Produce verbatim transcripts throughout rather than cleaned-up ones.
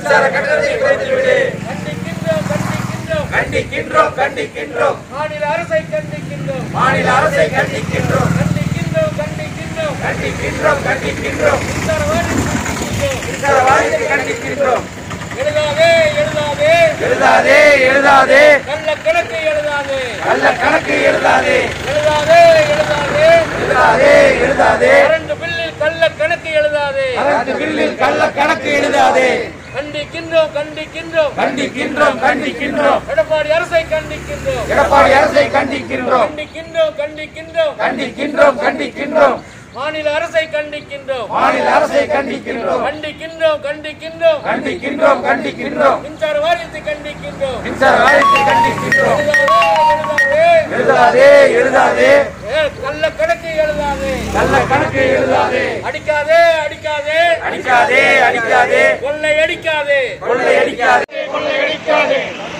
மின்சார கட்டணத்தை குறைத்து விடு. கண்டிக்கின்றோம் கண்டிக்கின்றோம் கண்டிக்கின்றோம் கண்டிக்கின்றோம் மாநில அரசை கண்டிக்கின்றோம் மாநில அரசை கண்டிக்கின்றோம் கண்டிக்கின்றோம் கண்டிக்கின்றோம் கண்டிக்கின்றோம் கண்டிக்கின்றோம் மின்சார வாரியத்தை கண்டிக்கின்றோம். மின்சார வாரியத்தை கண்டிக்கின்றோம். எழுதாதே எழுதாதே எழுதாதே எழுதாதே கள்ள கணக்கு எழுதாதே நல்ல கணக்கு எழுதாதே எழுதாதே எழுதாதே எழுதாதே எழுதாதே கரண்ட் பில்லில் கள்ள கணக்கு எழுதாதே அரசு பில்லில் கள்ள கணக்கு எழுதாதே. கண்டிக்கின்றோம் கண்டிக்கின்றோம் கண்டிக்கின்றோம் கண்டிக்கின்றோம் எடப்பாடி அரசை கண்டிக்கின்றோம். எடப்பாடி அரசை கண்டிக்கின்றோம். கண்டிக்கின்றோம் கண்டிக்கின்றோம் கண்டிக்கின்றோம் கண்டிக்கின்றோம் மாநில அரசை கண்டிக்கின்றோம். மாநில அரசை கண்டிக்கின்றோம். கண்டிக்கின்றோம் கண்டிக்கின்றோம் கண்டிக்கின்றோம் கண்டிக்கின்றோம் மின்சார வாரியத்தை கண்டிக்கின்றோம். மின்சார வாரியத்தை கண்டிக்கின்றோம். எழுதாதே எழுதாதே எழுதாதே எழுதாதே ஏ, கள்ள கணக்கு எழுதாதே நல்ல கணக்கு எழுதாதே அடிக்காதே அடிக்காதே அடிக்காதே அடிக்காதே கொள்ளை அடிக்காதே கொள்ளை அடிக்காதே கொள்ளை அடிக்காதே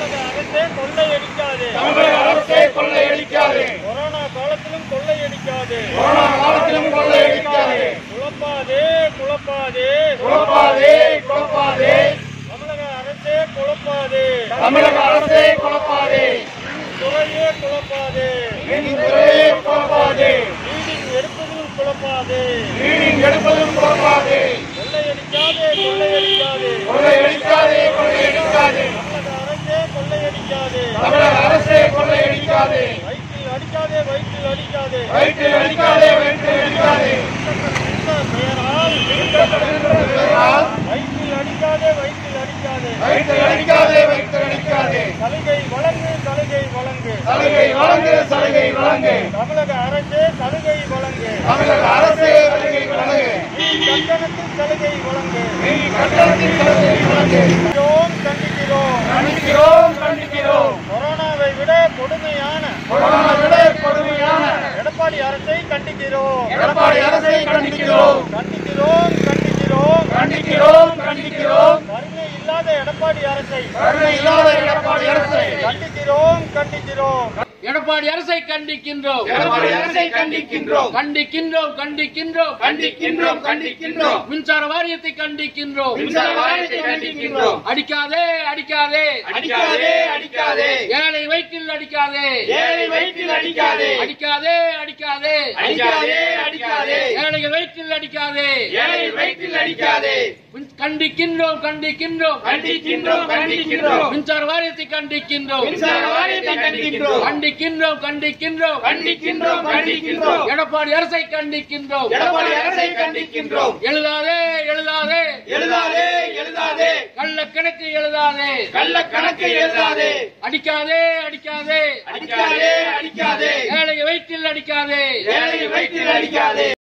தமிழக அரசே கொள்ளை அடிக்காதே தமிழக அரசே கொள்ளை அடிக்காதே கொரோனா காலத்திலும் கொள்ளை அடிக்காதே கொரோனா காலத்திலும் கொள்ளை அடிக்காதே குழப்பாதே குழப்பாதே குழப்பாதே குழப்பாதே தமிழக அரசே குழப்பாதே தமிழக அரசே குழப்பாதே துறையே குழப்பாதே மின்துறையே குழப்பாதே ரீடிங் எடுப்பதிலும் குழப்பாதே ரீடிங் எடுப்பதும் குழப்பாதே கொள்ளையடிக்காதே கொள்ளையடிக்காதே கொள்ளையடிக்காதே கொள்ளையடிக்காதே தமிழக அரசே கொள்ளையடிக்காதே தமிழக அரசே கொள்ளையடிக்காதே வயிற்றில் அடிக்காதே வயிற்றில் அடிக்காதே வயிற்றில் அடிக்காதே வயிற்றில் அடிக்காதே பெயரால் பெயரால் வயிற்றில் அடிக்காதே வயிற்றில் அடிக்காதே வயிற்றில் அடிக்காதே வயிற்றில் அடிக்காதே சலுகை வழங்கு சலுகை வழங்கு சலுகை வழங்கு சலுகை வழங்கு தமிழக அரசே சலுகை வழங்கு தமிழக அரசே சலுகை வழங்கு கட்டணத்தில் சலுகை வழங்கு கட்டணத்தின் சலுகை வழங்கு கண்டிக்கிறோம் கண்டிக்கிறோம் கண்டிக்கிறோம் கொரோனாவை விட கொடுமையான கொரோனா விட கொடுமையான எடப்பாடி அரசை கண்டிக்கிறோம் எடப்பாடி அரசை கண்டிக்கிறோம் கண்டிக்கிறோம் கண்டிக்கிறோம் கண்டிக்கிறோம் கண்டிக்கிறோம் கருணை இல்லாத எடப்பாடி அரசை கருணை இல்லாத எடப்பாடி அரசை கண்டிக்கிறோம் கண்டிக்கிறோம் எடப்பாடி அரசை கண்டிக்கின்றோம். எடப்பாடி அரசை கண்டிக்கின்றோம். கண்டிக்கின்றோம் கண்டிக்கின்றோம் கண்டிக்கின்றோம் கண்டிக்கின்றோம் மின்சார வாரியத்தை கண்டிக்கின்றோம். மின்சார வாரியத்தை கண்டிக்கின்றோம். அடிக்காதே அடிக்காதே அடிக்காதே அடிக்காதே ஏழை வயிற்றில் அடிக்காதே ஏழை வயிற்றில் அடிக்காதே அடிக்காதே அடிக்காதே அடிக்காதே அடிக்காதே ஏழைகள் வயிற்றில் அடிக்காதே ஏழை வயிற்றில் அடிக்காதே கண்டிக்கின்றோம் கண்டிக்கின்றோம் கண்டிக்கின்றோம் கண்டிக்கின்றோம் மின்சார வாரியத்தை கண்டிக்கின்றோம். மின்சார வாரியத்தை கண்டிக்கின்றோம். கண்டிக்கின்றோம் கண்டிக்கின்றோம் கண்டிக்கின்றோம் கண்டிக்கின்றோம் எடப்பாடி அரசை கண்டிக்கின்றோம். எடப்பாடி அரசை கண்டிக்கின்றோம். எழுதாதே எழுதாதே எழுதாதே எழுதாதே கள்ள கணக்கு எழுதாதே கள்ள கணக்கு எழுதாதே அடிக்காதே அடிக்காதே அடிக்காதே அடிக்காதே ஏழை வயிற்றில் அடிக்காதே ஏழை வயிற்றில் அடிக்காதே